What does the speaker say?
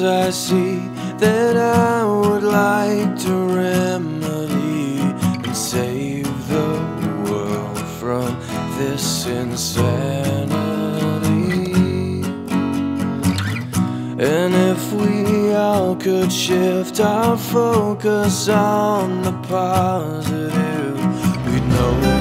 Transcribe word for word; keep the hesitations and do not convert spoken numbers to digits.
I see that I would like to remedy and save the world from this insanity. And if we all could shift our focus on the positive, we'd know